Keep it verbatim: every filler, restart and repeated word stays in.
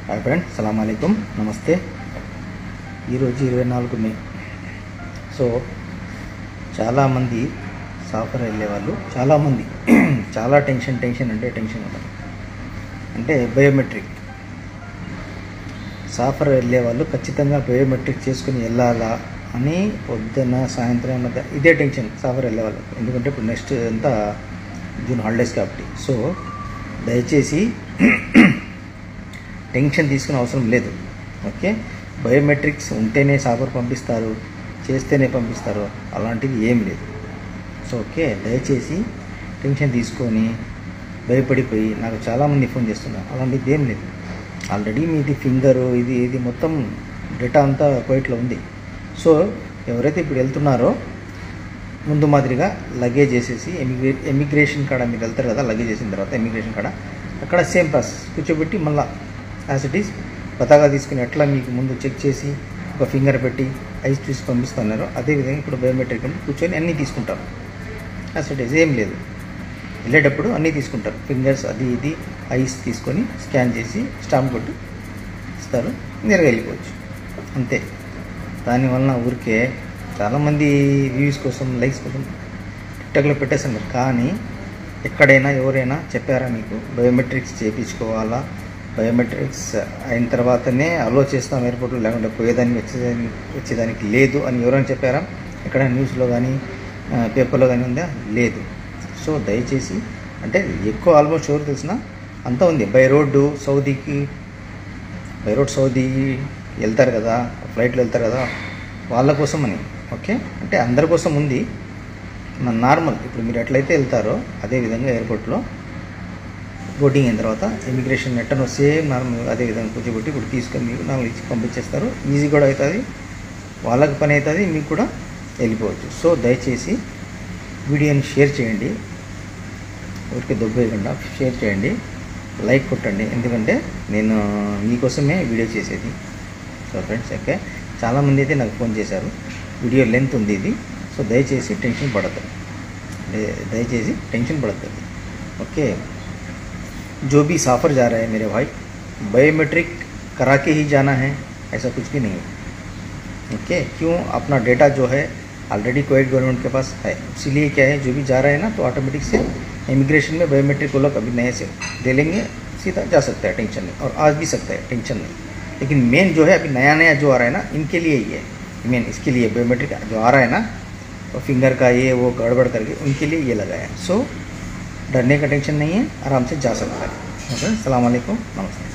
Hi friends, సలాం అలైకుం, నమస్తే. ఈరోజు ఇరవై నాలుగు మే. సో చాలామంది సాఫర్ వెళ్ళే వాళ్ళు చాలామంది చాలా టెన్షన్ టెన్షన్ అంటే టెన్షన్ ఉంటుంది. అంటే బయోమెట్రిక్ సాఫర్ వెళ్ళే వాళ్ళు ఖచ్చితంగా బయోమెట్రిక్ చేసుకుని వెళ్ళాలా అని పొద్దున్న సాయంత్రం మధ్య ఇదే టెన్షన్ సాఫర్ వెళ్ళే వాళ్ళు. ఎందుకంటే ఇప్పుడు నెక్స్ట్ అంతా జూన్ హాలిడేస్ కాబట్టి. సో దయచేసి టెన్షన్ తీసుకునే అవసరం లేదు. ఓకే, బయోమెట్రిక్స్ ఉంటేనే సాఫర్ పంపిస్తారు, చేస్తేనే పంపిస్తారు, అలాంటివి ఏం లేదు. సో ఓకే, దయచేసి టెన్షన్ తీసుకొని భయపడిపోయి నాకు చాలామంది ఫోన్ చేస్తున్నారు, అలాంటిది ఏం లేదు. ఆల్రెడీ మీది ఫింగరు ఇది ఇది మొత్తం డేటా అంతా కోయిట్లో ఉంది. సో ఎవరైతే ఇప్పుడు వెళ్తున్నారో ముందు మాదిరిగా లగేజ్ వేసేసి ఎమిగ్రే ఎమిగ్రేషన్ కాడ మీరు వెళ్తారు కదా, లగేజ్ వేసిన తర్వాత ఎమిగ్రేషన్ కాడ అక్కడ సేమ్ ప్రాసెస్ కూర్చోబెట్టి మళ్ళీ యాజ్ ఇట్ ఈస్ పతాగా తీసుకుని ఎట్లా మీకు ముందు చెక్ చేసి ఒక ఫింగర్ పెట్టి ఐస్ చూసి పంపిస్తున్నారు, అదేవిధంగా ఇప్పుడు బయోమెట్రిక్ కూర్చొని అన్నీ తీసుకుంటారు. యాజ్ ఇట్ ఈస్ ఏం లేదు. వెళ్ళేటప్పుడు అన్నీ తీసుకుంటారు, ఫింగర్స్ అది ఇది ఐస్ తీసుకొని స్కాన్ చేసి స్టాంప్ కొట్టి ఇస్తారు, నేరుగా వెళ్ళిపోవచ్చు అంతే. దానివల్ల ఊరికే చాలామంది వ్యూస్ కోసం లైక్స్ కోసం టిక్టాక్లో పెట్టేస్తున్నారు. కానీ ఎక్కడైనా ఎవరైనా చెప్పారా మీకు బయోమెట్రిక్స్ చేయించుకోవాలా, బయోమెట్రిక్స్ అయిన తర్వాతనే అలో చేస్తాం ఎయిర్పోర్ట్లో, లేకుంటే పోయేదానికి వచ్చేదానికి వచ్చేదానికి లేదు అని ఎవరైనా చెప్పారా? ఎక్కడ న్యూస్లో కానీ పేపర్లో కానీ ఉందా? లేదు. సో దయచేసి అంటే ఎక్కువ ఆల్మోస్ట్ ఎవరు తెలిసిన అంతా ఉంది. బై రోడ్డు సౌదీకి బై రోడ్ సౌదీ వెళ్తారు కదా, ఫ్లైట్లో వెళ్తారు కదా, వాళ్ళ కోసం అని. ఓకే, అంటే అందరి కోసం ఉంది. నార్మల్ ఇప్పుడు మీరు ఎట్లయితే వెళ్తారో అదేవిధంగా ఎయిర్పోర్ట్లో బోర్డింగ్ అయిన తర్వాత ఇమిగ్రేషన్ ఎట్టనో సేమ్ నార్మల్ అదేవిధంగా కూర్చోబెట్టి ఇప్పుడు తీసుకొని మీకు నార్మల్ ఇచ్చి పంపించేస్తారు. ఈజీ కూడా అవుతుంది, వాళ్ళకి పని అవుతుంది, మీకు కూడా వెళ్ళిపోవచ్చు. సో దయచేసి వీడియోని షేర్ చేయండి, ఊరికే దొబ్బేయకుండా షేర్ చేయండి, లైక్ కొట్టండి. ఎందుకంటే నేను మీకోసమే వీడియో చేసేది. సో ఫ్రెండ్స్, ఓకే, చాలామంది అయితే నాకు ఫోన్ చేశారు, వీడియో లెంత్ ఉంది ఇది. సో దయచేసి టెన్షన్ పడద్దు, దయచేసి టెన్షన్ పడద్దు. ओके, जो भी सफ़र जा रहा है मेरे भाई, बायोमेट्रिक करा के ही जाना है, ऐसा कुछ भी नहीं है. ओके, क्यों? अपना डेटा जो है ऑलरेडी कुवैत गवर्नमेंट के पास है, इसीलिए क्या है जो भी जा रहा है ना तो ऑटोमेटिक से इमिग्रेशन में बायोमेट्रिक वो लोग अभी नए से दे लेंगे, सीधा जा सकता है, टेंशन नहीं. और आज भी सकता है, टेंशन नहीं. लेकिन मेन जो है अभी नया नया जो आ रहा है ना, इनके लिए ही है मेन. इसके लिए बायोमेट्रिक जो आ रहा है ना, तो फिंगर का ये वो गड़बड़ करके उनके लिए ये लगाया है. सो डरने का टेंशन नहीं है, आराम से जा सकता है. ओके, अस्सलाम वालेकुम, नमस्ते.